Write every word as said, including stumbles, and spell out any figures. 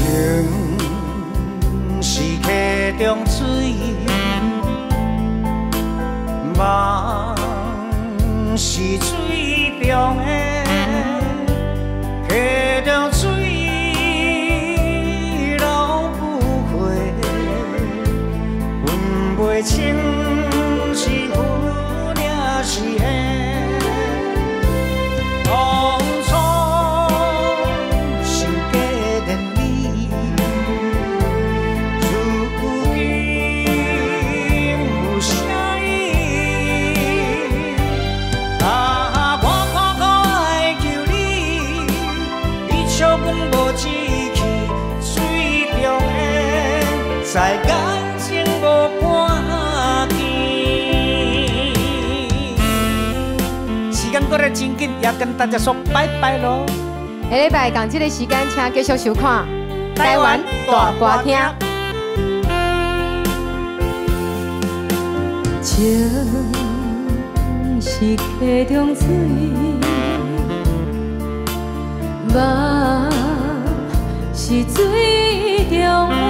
是溪中水，梦是水中的溪中水，流不回，分袂清是负还是黑。 在感情无半天，时间过得真紧，也跟大家说拜拜咯。 下礼拜同这个时间，请继续收看台湾大歌厅。情是溪中水，梦是水中的。